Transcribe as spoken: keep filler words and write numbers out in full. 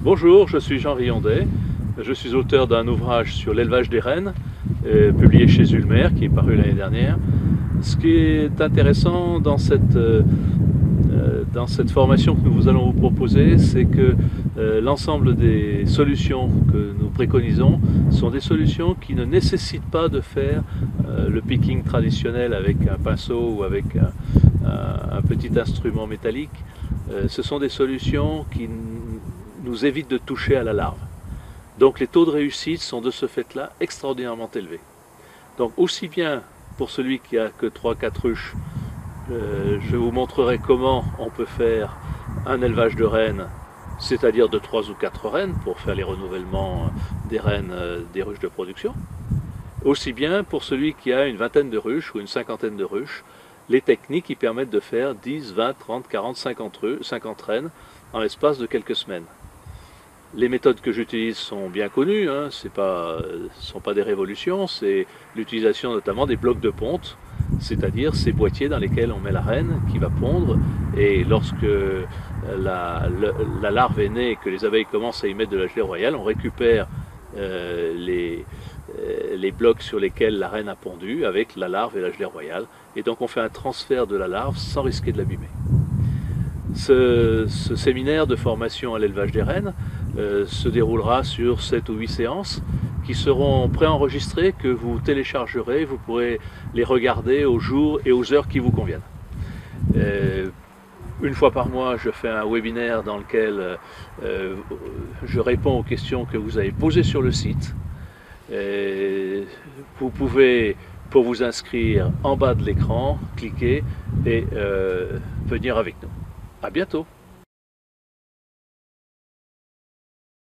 Bonjour, je suis Jean Riondey. Je suis auteur d'un ouvrage sur l'élevage des rennes, euh, publié chez Ulmer, qui est paru l'année dernière. Ce qui est intéressant dans cette, euh, dans cette formation que nous allons vous proposer, c'est que euh, l'ensemble des solutions que nous préconisons sont des solutions qui ne nécessitent pas de faire euh, le picking traditionnel avec un pinceau ou avec un, un, un petit instrument métallique. Euh, ce sont des solutions qui nous évitent de toucher à la larve. Donc les taux de réussite sont de ce fait-là extraordinairement élevés. Donc aussi bien pour celui qui a que trois quatre ruches, euh, je vous montrerai comment on peut faire un élevage de rennes, c'est-à-dire de trois ou quatre rennes pour faire les renouvellements des rennes euh, des ruches de production. Aussi bien pour celui qui a une vingtaine de ruches ou une cinquantaine de ruches, les techniques qui permettent de faire dix, vingt, trente, quarante, cinquante, cinquante rennes en l'espace de quelques semaines. Les méthodes que j'utilise sont bien connues, hein, ce ne sont pas des révolutions, c'est l'utilisation notamment des blocs de ponte, c'est-à-dire ces boîtiers dans lesquels on met la reine qui va pondre, et lorsque la, la, la larve est née et que les abeilles commencent à y mettre de la gelée royale, on récupère euh, les, euh, les blocs sur lesquels la reine a pondu avec la larve et la gelée royale, et donc on fait un transfert de la larve sans risquer de l'abîmer. Ce, ce séminaire de formation à l'élevage des rennes euh, se déroulera sur sept ou huit séances qui seront préenregistrées, que vous téléchargerez, vous pourrez les regarder aux jours et aux heures qui vous conviennent. Euh, une fois par mois, je fais un webinaire dans lequel euh, je réponds aux questions que vous avez posées sur le site. Et vous pouvez, pour vous inscrire, en bas de l'écran, cliquer et euh, venir avec nous. À bientôt.